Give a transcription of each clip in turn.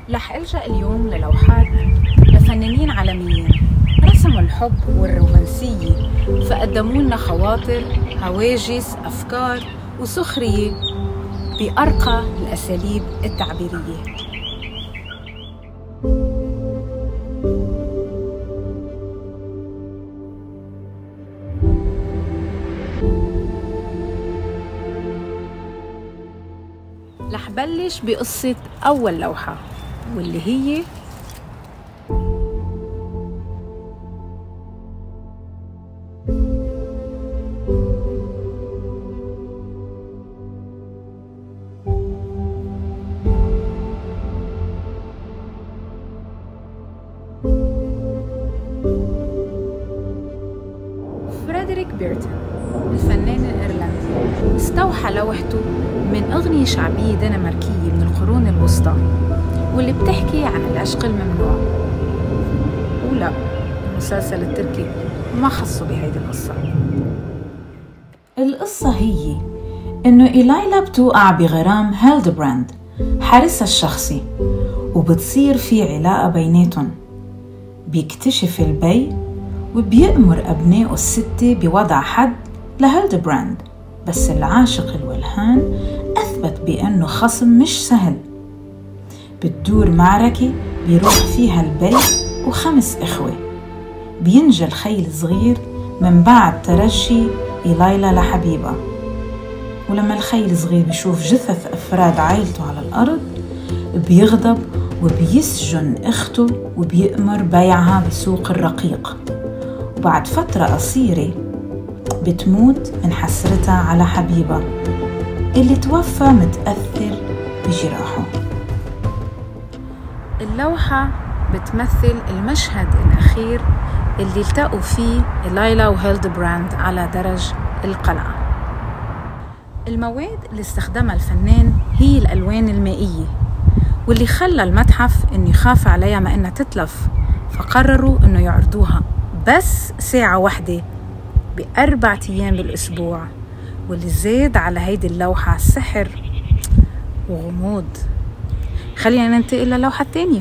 رح ألجأ اليوم للوحات لفنانين عالميين رسموا الحب والرومانسية، فقدموا لنا خواطر، هواجس، أفكار وسخرية بأرقى الأساليب التعبيرية. رح بلش بقصة أول لوحة، واللي هي فريدريك بيرتون الفنان الإيرلندي استوحى لوحته من أغنية شعبية دنماركية من القرون الوسطى، واللي بتحكي عن العشق الممنوع. ولا المسلسل التركي ما خصوا بهيدي القصة. القصة هي إنه إيلايلا بتوقع بغرام هيلدبراند حارسها الشخصي، وبتصير في علاقة بيناتهم. بيكتشف البي وبيأمر أبنائه الستة بوضع حد لهيلدبراند، بس العاشق الولهان أثبت بأنه خصم مش سهل. بتدور معركة بيروح فيها البي و5 إخوة. بينجى الخي الصغير من بعد ترشي إيلايلا لحبيبها، ولما الخي الصغير بيشوف جثث أفراد عائلته على الأرض بيغضب وبيسجن أخته وبيأمر بيعها بسوق الرقيق. وبعد فترة قصيرة بتموت من حسرتها على حبيبها اللي توفى متأثر بجراحه. اللوحة بتمثل المشهد الأخير اللي التقوا فيه إيلايلا وهيلدبراند على درج القلعة. المواد اللي استخدمها الفنان هي الألوان المائية، واللي خلى المتحف إنه يخاف عليها ما إنها تتلف، فقرروا إنه يعرضوها بس ساعة واحدة ب4 أيام بالأسبوع، واللي زاد على هيدي اللوحة سحر وغموض. خلينا ننتقل للوحة الثانية.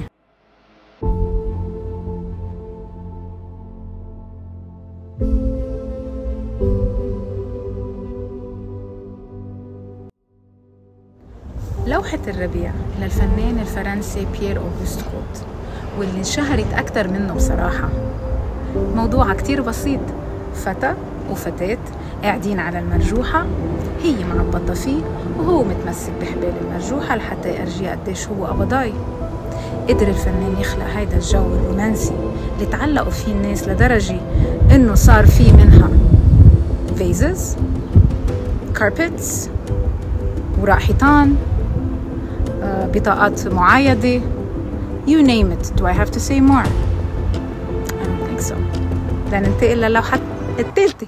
لوحة الربيع للفنان الفرنسي بيير أوغوست كوت، واللي انشهرت أكتر منه بصراحة. موضوعها كتير بسيط، فتى وفتاة قاعدين على المرجوحة، هي معبطة فيه وهو متمسك بحبال المرجوحة لحتى يرجي قديش هو قبضاي. قدر الفنان يخلق هيدا الجو الرومانسي اللي تعلقوا فيه الناس لدرجة إنه صار فيه منها vases, carpets، وراق حيطان، بطاقات معايدة، you name it. Do I have to say more? I don't think so. بدنا ننتقل للوحة الثالثة.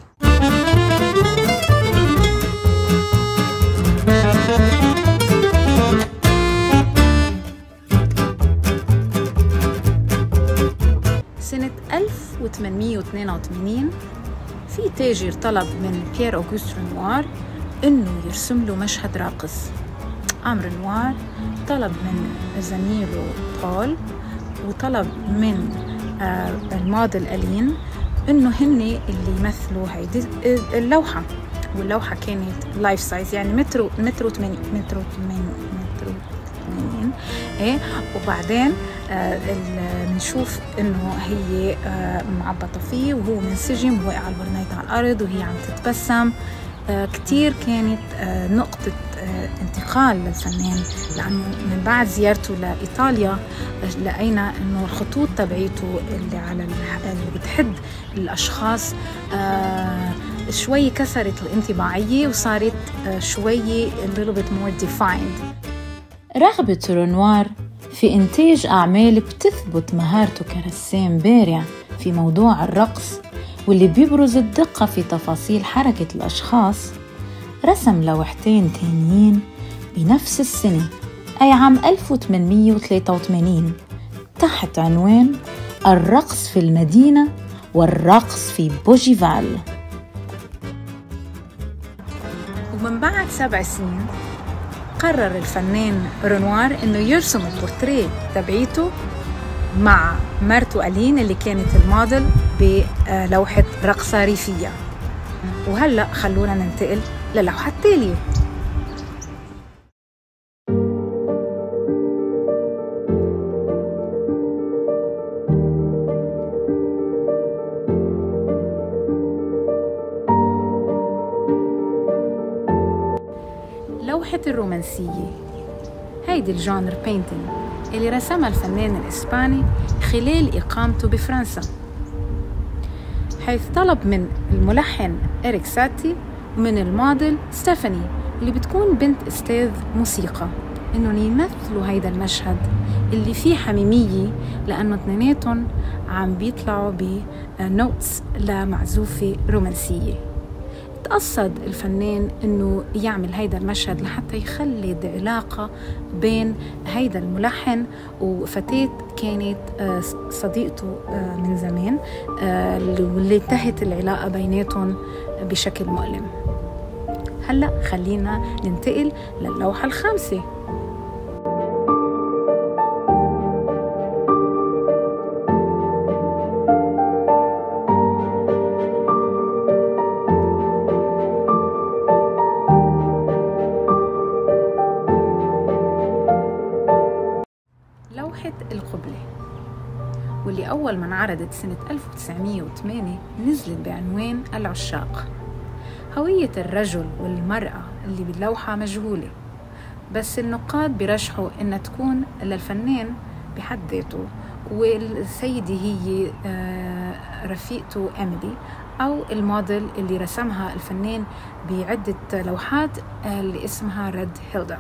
سنة 1882 في تاجر طلب من بيير أوغوست رنوار إنه يرسم له مشهد راقص. قام رنوار طلب من زميله بول وطلب من الموديل ألين إنه هن اللي يمثلوا هيدي اللوحة، واللوحة كانت لايف سايز، يعني متر 80 ايه. وبعدين بنشوف انه هي معبطة فيه وهو منسجم وواقع على البرنيطة على الارض وهي عم تتبسم. كتير كانت نقطة انتقال للفنان، لأنه من بعد زيارته لإيطاليا لقينا إنه الخطوط تبعيته اللي على اللي بتحد الأشخاص شوي كسرت الانطباعية وصارت شوي a little bit more defined. رغبة رنوار في إنتاج أعمال بتثبت مهارته كرسام بارع في موضوع الرقص، واللي بيبرز الدقة في تفاصيل حركة الأشخاص، رسم لوحتين تانيين بنفس السنة، أي عام 1883، تحت عنوان الرقص في المدينة والرقص في بوجيفال. ومن بعد 7 سنين قرر الفنان رنوار إنه يرسم البورتريه تبعيته مع مرته ألين اللي كانت الموديل بلوحة رقصة ريفية. وهلأ خلونا ننتقل للوحة التالية. لوحة الرومانسية، هيدي الجانر بينتينج اللي رسمها الفنان الإسباني خلال إقامته بفرنسا، حيث طلب من الملحن إريك ساتي ومن الموديل ستيفاني اللي بتكون بنت أستاذ موسيقى إنهم يمثلوا هيدا المشهد اللي فيه حميمية، لأنه اثنيناتهم عم بيطلعوا بنوتس لمعزوفة رومانسية. تقصد الفنان إنه يعمل هيدا المشهد لحتى يخلد علاقة بين هيدا الملحن وفتاة كانت صديقته من زمان، واللي انتهت العلاقة بيناتهم بشكل مؤلم. هلأ خلينا ننتقل للوحة الخامسة. لوحة القبلة، واللي أول ما انعرضت سنة 1908 نزلت بعنوان العشاق. هوية الرجل والمرأة اللي باللوحة مجهولة، بس النقاد بيرشحوا إنها تكون للفنان بحد ذاته، والسيدة هي رفيقته إيميلي أو الموديل اللي رسمها الفنان بعدة لوحات اللي اسمها ريد هيلدا.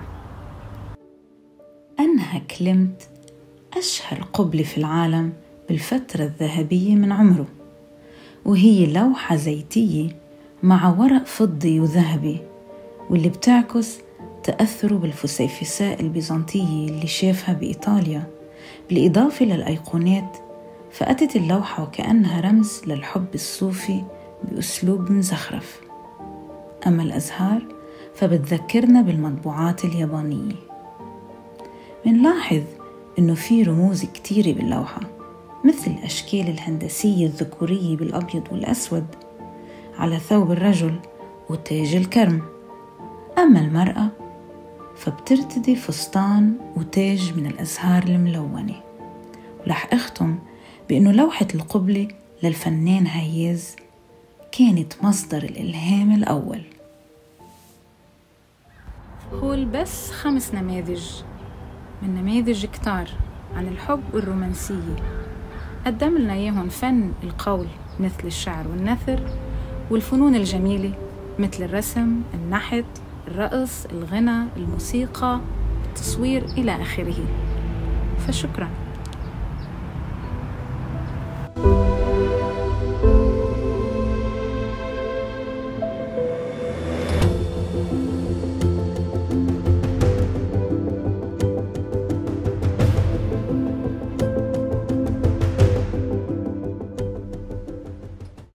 أنهى كليمت أشهر قبلة في العالم بالفترة الذهبية من عمره، وهي لوحة زيتية مع ورق فضي وذهبي، واللي بتعكس تأثره بالفسيفساء البيزنطية اللي شافها بإيطاليا، بالإضافة للأيقونات. فأتت اللوحة وكأنها رمز للحب الصوفي بأسلوب مزخرف. أما الأزهار فبتذكرنا بالمطبوعات اليابانية. منلاحظ إنه في رموز كتيرة باللوحة، مثل الأشكال الهندسية الذكورية بالأبيض والأسود على ثوب الرجل وتاج الكرم. أما المرأة فبترتدي فستان وتاج من الأزهار الملونة. ورح أختم بأنه لوحة القبلة للفنان هياز كانت مصدر الإلهام الأول. هول بس 5 نماذج من نماذج كتار عن الحب والرومانسية قدم لنا إياهم فن القول مثل الشعر والنثر، والفنون الجميلة مثل الرسم، النحت، الرقص، الغنى، الموسيقى، التصوير إلى آخره. فشكراً.